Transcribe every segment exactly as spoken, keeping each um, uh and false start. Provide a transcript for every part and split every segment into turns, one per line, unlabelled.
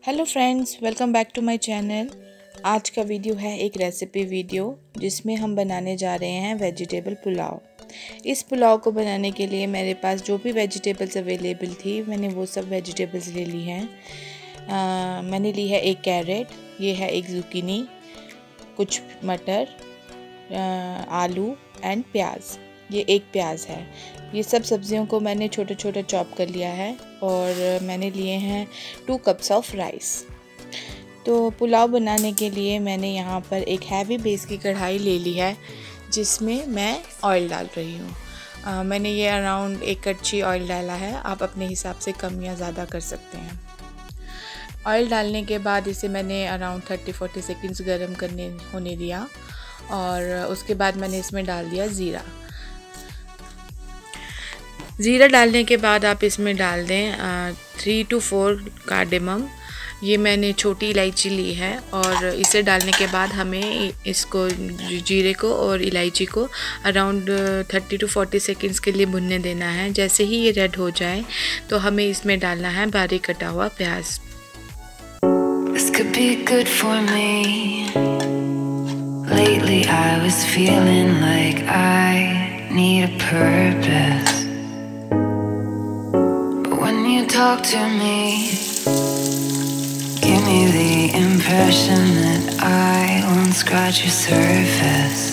Hello friends, welcome back to my channel. आज का video है एक रेसिपी वीडियो जिसमें हम बनाने जा रहे हैं वेजिटेबल पुलाव। इस पुलाव को बनाने के लिए मेरे पास जो भी वेजिटेबल्स अवेलेबल थी मैंने वो सब वेजिटेबल्स ले ली हैं। आ, मैंने ली है एक कैरेट, ये है एक जुकीनी, कुछ मटर, आ, आलू एंड प्याज, ये एक प्याज है। ये सब सब्जियों को मैंने छोटा छोटा चॉप कर लिया है और मैंने लिए हैं टू कप्स ऑफ राइस। तो पुलाव बनाने के लिए मैंने यहाँ पर एक हैवी बेस की कढ़ाई ले ली है जिसमें मैं ऑयल डाल रही हूँ। मैंने ये अराउंड एक कच्ची ऑयल डाला है, आप अपने हिसाब से कम या ज़्यादा कर सकते हैं। ऑयल डालने के बाद इसे मैंने अराउंड थर्टी फोर्टी सेकेंड्स गर्म करने होने दिया और उसके बाद मैंने इसमें डाल दिया ज़ीरा। ज़ीरा डालने के बाद आप इसमें डाल दें थ्री टू फोर कार्डेमम, ये मैंने छोटी इलायची ली है। और इसे डालने के बाद हमें इसको, जीरे को और इलायची को around thirty to forty seconds के लिए भुनने देना है। जैसे ही ये रेड हो जाए तो हमें इसमें डालना है बारीक कटा हुआ प्याज। This could be good for me. Lately I was feeling like I need a purpose. Talk to me, give me the impression that I won't scratch your surface.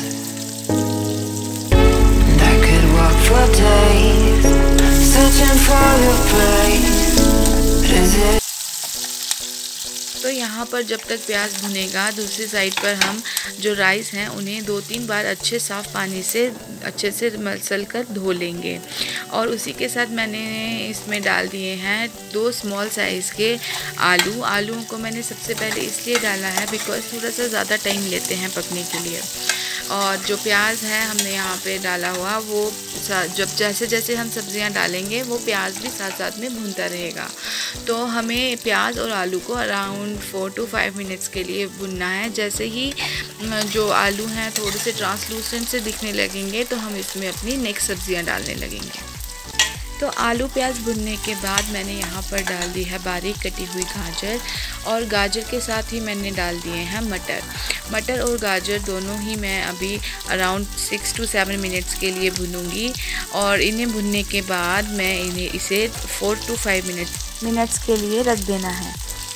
And I could walk for days, searching for your place. But is it? तो यहाँ पर जब तक प्याज भुनेगा, दूसरी side पर हम जो राइस हैं उन्हें दो तीन बार अच्छे साफ़ पानी से अच्छे से मसल कर धो लेंगे। और उसी के साथ मैंने इसमें डाल दिए हैं दो स्मॉल साइज़ के आलू। आलूओं को मैंने सबसे पहले इसलिए डाला है बिकॉज़ थोड़ा सा ज़्यादा टाइम लेते हैं पकने के लिए। और जो प्याज है हमने यहाँ पे डाला हुआ, वो जब जैसे जैसे हम सब्जियाँ डालेंगे वो प्याज भी साथ साथ में भूनता रहेगा। तो हमें प्याज और आलू को around four to five minutes के लिए भुनना है। जैसे ही जो आलू हैं थोड़े से ट्रांसलूसेंट से दिखने लगेंगे तो हम इसमें अपनी नेक्स्ट सब्जियाँ डालने लगेंगे। तो आलू प्याज भुनने के बाद मैंने यहाँ पर डाल दी है बारीक कटी हुई गाजर, और गाजर के साथ ही मैंने डाल दिए हैं मटर। मटर और गाजर दोनों ही मैं अभी around six to seven minutes के लिए भूनूंगी। और इन्हें भुनने के बाद मैं इन्हें इसे four to five minutes minutes के लिए रख देना है।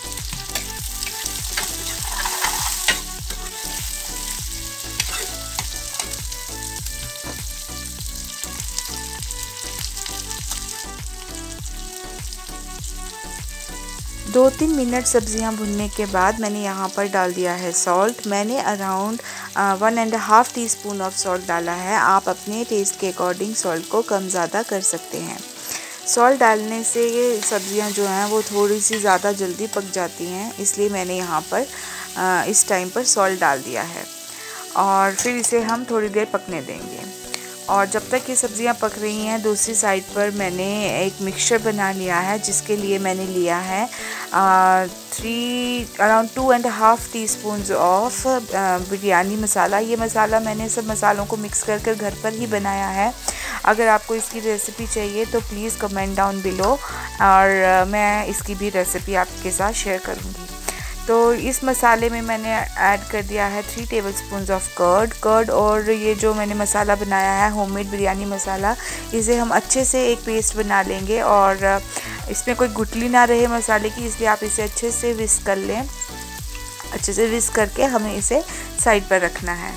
दो तीन मिनट सब्जियां भुनने के बाद मैंने यहाँ पर डाल दिया है सॉल्ट। मैंने around one and half teaspoon of salt डाला है। आप अपने टेस्ट के अकॉर्डिंग सॉल्ट को कम ज़्यादा कर सकते हैं। सॉल्ट डालने से ये सब्जियां जो हैं वो थोड़ी सी ज़्यादा जल्दी पक जाती हैं, इसलिए मैंने यहाँ पर आ, इस टाइम पर सॉल्ट डाल दिया है। और फिर इसे हम थोड़ी देर पकने देंगे। और जब तक ये सब्जियां पक रही हैं, दूसरी साइड पर मैंने एक मिक्सचर बना लिया है जिसके लिए मैंने लिया है three around two and half teaspoon of biryani masala. ये मसाला मैंने सब मसालों को मिक्स कर कर घर पर ही बनाया है। अगर आपको इसकी रेसिपी चाहिए तो प्लीज़ कमेंट डाउन बिलो, और मैं इसकी भी रेसिपी आपके साथ शेयर करूँगी। तो इस मसाले में मैंने ऐड कर दिया है three tablespoons of curd curd और ये जो मैंने मसाला बनाया है होममेड बिरयानी मसाला, इसे हम अच्छे से एक पेस्ट बना लेंगे। और इसमें कोई गुठली ना रहे मसाले की, इसलिए आप इसे अच्छे से विस्क कर लें। अच्छे से विस्क करके हमें इसे साइड पर रखना है।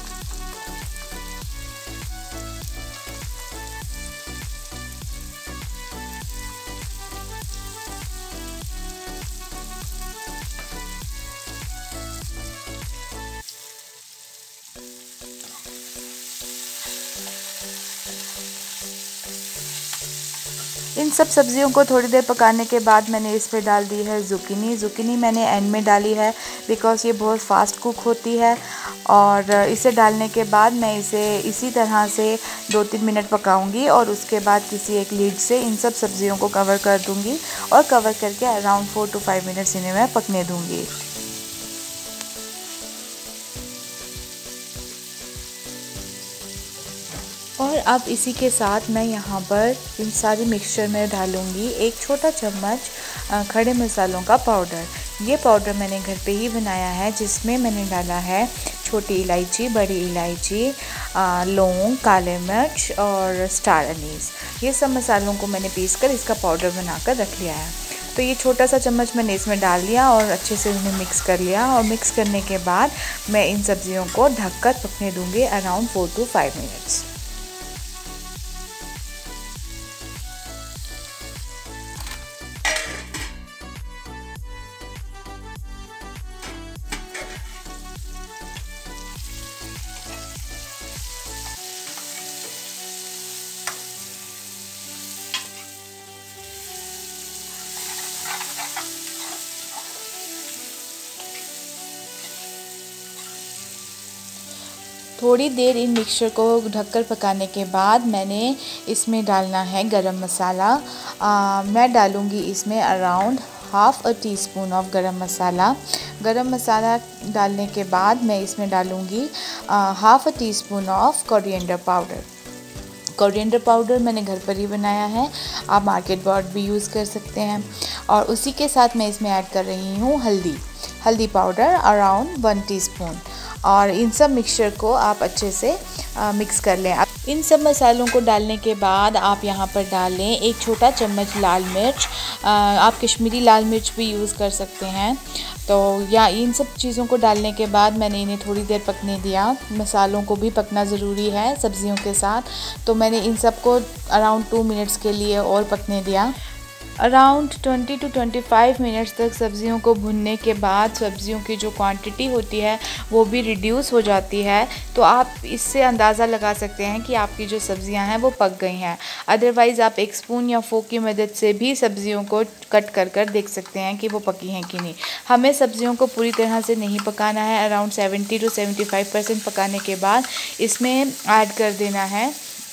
इन सब सब्जियों को थोड़ी देर पकाने के बाद मैंने इस पर डाल दी है ज़ुकीनी। ज़ुकीनी मैंने एंड में डाली है बिकॉज़ ये बहुत फास्ट कुक होती है। और इसे डालने के बाद मैं इसे इसी तरह से दो तीन मिनट पकाऊंगी और उसके बाद किसी एक लीड से इन सब सब्जियों को कवर कर दूंगी और कवर करके around four to five minutes इन्हें मैं पकने दूंगी। और अब इसी के साथ मैं यहाँ पर इन सारी मिक्सचर में डालूँगी एक छोटा चम्मच खड़े मसालों का पाउडर। ये पाउडर मैंने घर पे ही बनाया है, जिसमें मैंने डाला है छोटी इलायची, बड़ी इलायची, लौंग, काले मिर्च और स्टार अनीस। ये सब मसालों को मैंने पीसकर इसका पाउडर बनाकर रख लिया है। तो ये छोटा सा चम्मच मैंने इसमें डाल लिया और अच्छे से इन्हें मिक्स कर लिया। और मिक्स करने के बाद मैं इन सब्जियों को ढककर पकने दूंगी around four to five minutes. थोड़ी देर इन मिक्सचर को ढककर पकाने के बाद मैंने इसमें डालना है गरम मसाला। आ, मैं डालूँगी इसमें around half a teaspoon of garam masala. गरम मसाला डालने के बाद मैं इसमें डालूँगी half a teaspoon of coriander powder. Coriander powder मैंने घर पर ही बनाया है, आप मार्केट बॉर्ड भी यूज़ कर सकते हैं। और उसी के साथ मैं इसमें ऐड कर रही हूँ हल्दी हल्दी पाउडर अराउंड वन टीस्पून। और इन सब मिक्सचर को आप अच्छे से आ, मिक्स कर लें। इन सब मसालों को डालने के बाद आप यहाँ पर डालें एक छोटा चम्मच लाल मिर्च। आ, आप कश्मीरी लाल मिर्च भी यूज़ कर सकते हैं। तो या इन सब चीज़ों को डालने के बाद मैंने इन्हें थोड़ी देर पकने दिया। मसालों को भी पकना ज़रूरी है सब्ज़ियों के साथ, तो मैंने इन सब को अराउंड टू मिनट्स के लिए और पकने दिया। Around twenty to twenty five minutes तक सब्ज़ियों को भुनने के बाद सब्ज़ियों की जो क्वांटिटी होती है वो भी रिड्यूस हो जाती है। तो आप इससे अंदाज़ा लगा सकते हैं कि आपकी जो सब्ज़ियां हैं वो पक गई हैं। अदरवाइज़ आप एक स्पून या फोक की मदद से भी सब्ज़ियों को कट कर कर देख सकते हैं कि वो पकी हैं कि नहीं। हमें सब्ज़ियों को पूरी तरह से नहीं पकाना है। Around seventy to seventy five percent पकाने के बाद इसमें ऐड कर देना है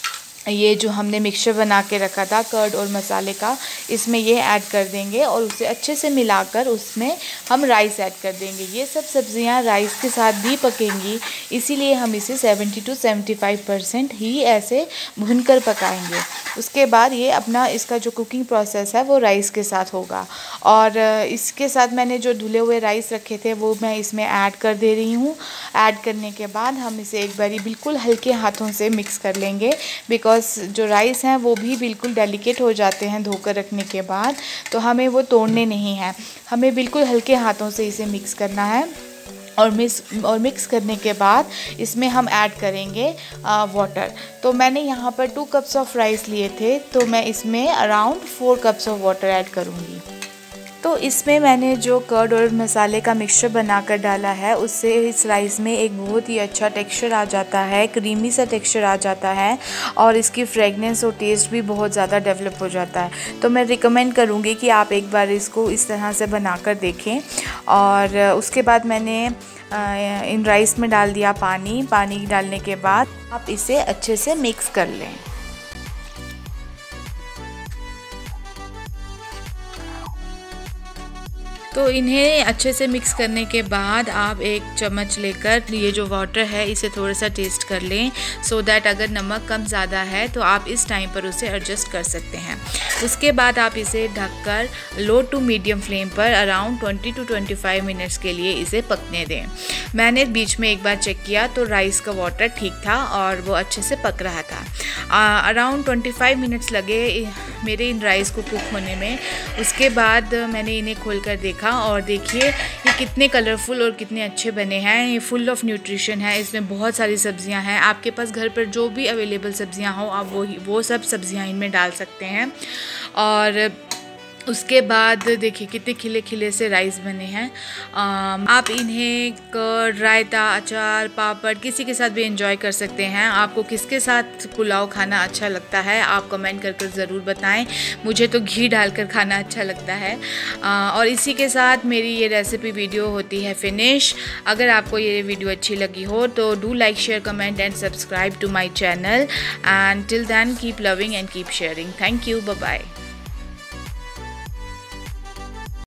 ये जो हमने मिक्सचर बना के रखा था कर्ड और मसाले का, इसमें ये ऐड कर देंगे और उसे अच्छे से मिलाकर उसमें हम राइस ऐड कर देंगे। ये सब सब्ज़ियां राइस के साथ भी पकेंगी, इसीलिए हम इसे seventy to seventy five percent ही ऐसे भुनकर पकाएंगे। उसके बाद ये अपना इसका जो कुकिंग प्रोसेस है वो राइस के साथ होगा। और इसके साथ मैंने जो धुले हुए राइस रखे थे वो मैं इसमें ऐड कर दे रही हूँ। ऐड करने के बाद हम इसे एक बारी बिल्कुल हल्के हाथों से मिक्स कर लेंगे, बिकॉज जो राइस हैं वो भी बिल्कुल डेलिकेट हो जाते हैं धोकर रखने के बाद, तो हमें वो तोड़ने नहीं हैं। हमें बिल्कुल हल्के हाथों से इसे मिक्स करना है। और मिक्स और मिक्स करने के बाद इसमें हम ऐड करेंगे वाटर। तो मैंने यहाँ पर टू कप्स ऑफ राइस लिए थे, तो मैं इसमें around four cups of water add करूँगी। तो इसमें मैंने जो कर्ड और मसाले का मिक्सचर बनाकर डाला है उससे इस राइस में एक बहुत ही अच्छा टेक्सचर आ जाता है, क्रीमी सा टेक्सचर आ जाता है और इसकी फ्रेगनेंस और टेस्ट भी बहुत ज़्यादा डेवलप हो जाता है। तो मैं रिकमेंड करूँगी कि आप एक बार इसको इस तरह से बनाकर देखें। और उसके बाद मैंने इन राइस में डाल दिया पानी। पानी डालने के बाद आप इसे अच्छे से मिक्स कर लें। तो इन्हें अच्छे से मिक्स करने के बाद आप एक चम्मच लेकर ये जो वाटर है इसे थोड़ा सा टेस्ट कर लें, सो दैट अगर नमक कम ज़्यादा है तो आप इस टाइम पर उसे एडजस्ट कर सकते हैं। उसके बाद आप इसे ढककर लो टू मीडियम फ्लेम पर around twenty to twenty five minutes के लिए इसे पकने दें। मैंने बीच में एक बार चेक किया तो राइस का वाटर ठीक था और वो अच्छे से पक रहा था। अराउंड ट्वेंटी फाइव मिनट्स लगे मेरे इन राइस को कुक होने में। उसके बाद मैंने इन्हें खोल कर देखा और देखिए ये कितने कलरफुल और कितने अच्छे बने हैं। ये फुल ऑफ न्यूट्रिशन है, इसमें बहुत सारी सब्जियां हैं। आपके पास घर पर जो भी अवेलेबल सब्जियां हो आप वो वो सब सब्जियां इनमें डाल सकते हैं। और उसके बाद देखिए कितने खिले खिले से राइस बने हैं। आप इन्हें कर्ड, रायता, अचार, पापड़ किसी के साथ भी एंजॉय कर सकते हैं। आपको किसके साथ पुलाव खाना अच्छा लगता है आप कमेंट करके ज़रूर बताएं। मुझे तो घी डालकर खाना अच्छा लगता है। आ, और इसी के साथ मेरी ये रेसिपी वीडियो होती है फिनिश। अगर आपको ये वीडियो अच्छी लगी हो तो do like, share, comment and subscribe to my channel. And till then keep loving and keep sharing. Thank you, bye bye.